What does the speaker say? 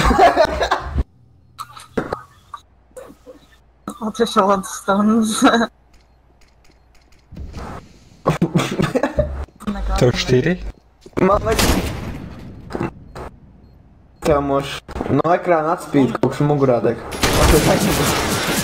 Odešel od stunts. To 4? Máme... Kamoš, no ekrán nad speed, koukš mu gradek.